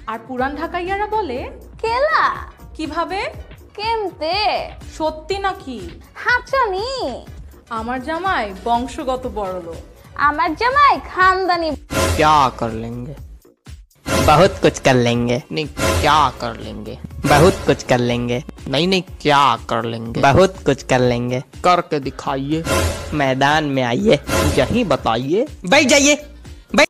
আর পুরান ঢাকাইয়ারা বলে কেলা। কিভাবে? কেমতে? সত্যি নাকি? হাঁচানি। আমার জামাই বংশগত বড়লোক। আমার জামাই খানদানি। क्या कर लेंगे, बहुत कुछ कर लेंगे। नहीं क्या कर लेंगे, बहुत कुछ कर लेंगे। नहीं नहीं क्या कर लेंगे, बहुत कुछ कर लेंगे। करके दिखाइए, मैदान में आइए, यहीं बताइए। बैठ जाइए, बैठ।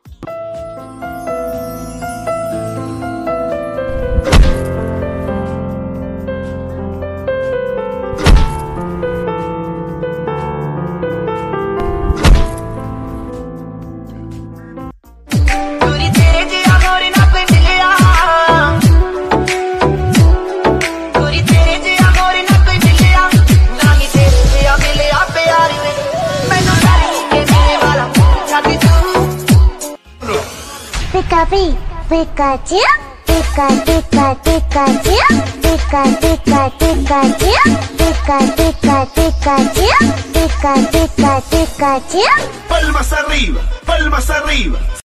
Pikachu, Pikachu, Pikachu, Pikachu, Pikachu, Pikachu, Pikachu, Pikachu, Pikachu, Pikachu. Palmas arriba, palmas arriba.